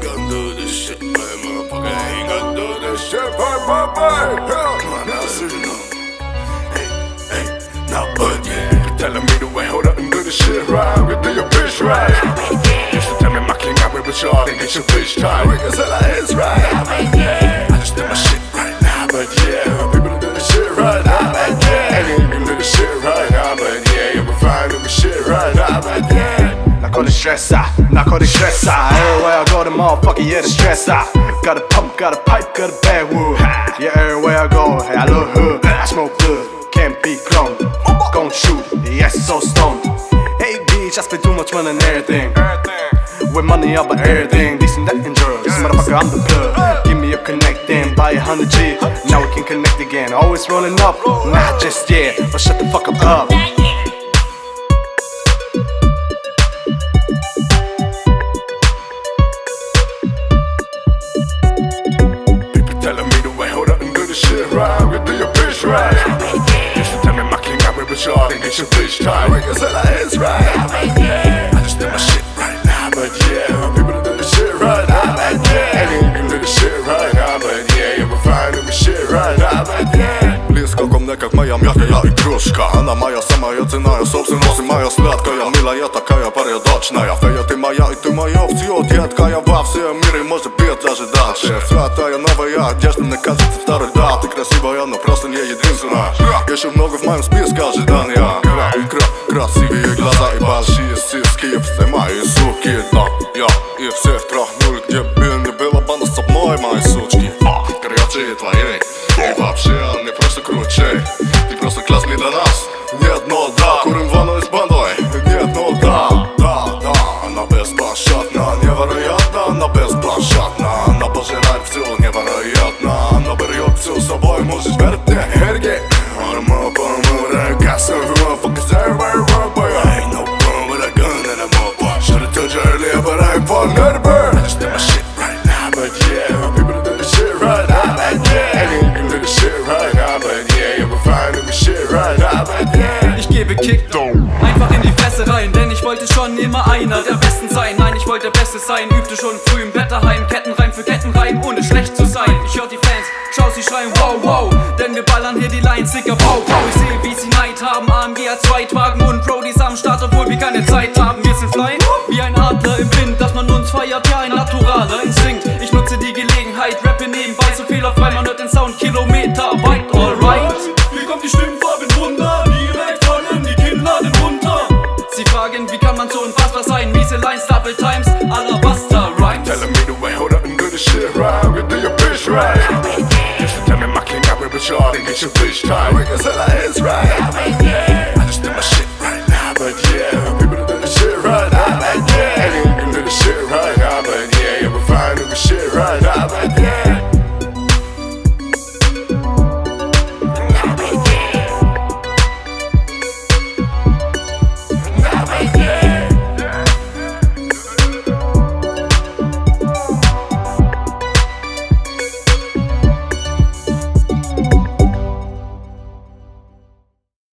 ain't gonna do this shit, man, motherfucker. I ain't gonna do this shit, boy. Come on now, so you know. Hey, now, but yeah. Telling me the way, hold up and do this shit right. I'm gonna do your bitch right. Used to tell me my king, I with y'all and get your bitch tight. We can sell our heads right. I just do my shit right now, but yeah. People do this shit right now, but yeah. Ain't even do this shit right now, but yeah. Yeah, we fine doing shit right now, but yeah. Narkotic stressa. Everywhere I go, the motherfucker, yeah, the stressa. Got a pump, got a pipe, got a backwood. Yeah, everywhere I go, hey, I look hood. I smoke good, can't be cloned. Gon' shoot, yes, so stoned. Hey, bitch, I spend too much money on everything. With money up on everything, this and that and drugs. Motherfucker, I'm the plug. Give me a connect then, buy 100 G. Now we can connect again, always rolling up. Not just yet, but shut the fuck up. Right, we do your bitch right. Used to tell me my king, I with y'all and get your bitch tight. We can sell our heads right. I just do my shit right now, but yeah. People do the shit right now, but yeah. Ain't even do the shit right now, but yeah. Yeah, we fine doing shit right now, but yeah. Близко ко мне, как моя мягкая игрушка. Она моя самая ценная собственность и моя сладкая, милая такая порядочная. Фея, ты моя и ты моя все, детка. Я во всем мире, может быть, даже дальше. Святая новая одежда, мне кажется, второй, да. Ты красивая, но просто не единственная. Еще много в моем списке ожидания. Красивые глаза и большие сиськи. Все мои суки, да. Я и всех трахнул, где бы не было банда со мной, мои сучки. Горячие твои. И вообще, они просто круче. Ты просто классный для нас. Нет, но да, курим ванну с бандой. Нет, но да, она беспощадна, невероятно, она беспощадна. Она пожирает все невероятно. Она берет все с собой, можешь верить мне, Эрги. Ain't no problem with a gun and a motherfucker. Should've told you earlier, but I ain't falling under burn. I just do my shit right now, but yeah. People do the shit right now, but yeah. Ain't even do the shit right now, but yeah. Yeah, we fine doing shit right now, but yeah. Ich gebe Kickdown, einfach in die Fresse rein, denn ich wollte schon immer einer der Besten sein. Nein, ich wollte der Beste sein, übte schon früh im Bett daheim. Kettenreim für Kettenreim, ohne schlecht zu sein. Ich hör die Fans, schau sie schreien, wow, wow. Denn wir ballern hier die Lines, sicker, pow, pow. Ich sehe, wie sie Neid haben, AMG hat Zweitwagen und Brodies am Start, obwohl wir keine Zeit haben. Wir sind fly, wie ein Adler im Wind, dass man uns feiert, ja, ein naturaler Instinkt. Ich nutze die Gelegenheit, rappe nebenbei so fehlerfrei, man hört den Sound kilometerweit, alright. Hier kommt die Stimmfarbe runter, direkt fallen die Kinnladen runter. Sie fragen, wie kann man so unfassbar sein, miese Lines, Double Times, Alabaster Rhymes. Telling me the way, hold up and do the shit right. We do your bitch right. Used to tell me my king, I with y'all and get your bitch tight. We can sell our heads right.